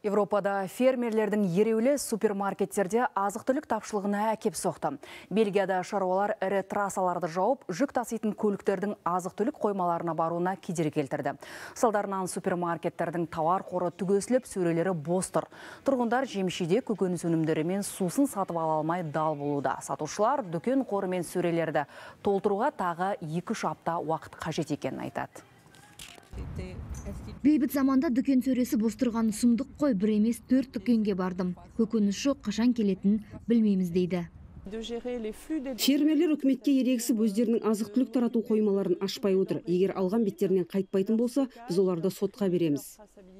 Европада фермерлердің ереулі супермаркеттерде азық-түлік тапшылығына әкеп соқты. Бельгияда шаруалар ірі трассаларды жауып, жүк таситын көліктердің азық-түлік қоймаларына баруына кедергі келтірді. Салдарынан супермаркеттердің тауар қоры түгесіліп, сөрелері бос тұр. Тұрғындар жемшеде көкөніс өнімдері мен сусын сатып ала алмай дал болуда. Сатушылар дүкен қоры мен сөрелерді толтыруға тағы 2-3 апта уақыт қажет екенін айтады. Бейбіт заманда дүкен сөресі бос тұрғаны сұмдық қой, бір емес 4 дүкенге бардым. Көкөніс жоқ, қашан келетінін білмейміз дейді. Фермерлер үкіметке ерегісіп өздерінің азық-түлік тарату қоймаларын ашпай отыр. Егер алған беттерінен қайтпайтын болса, біз оларды сотқа береміз.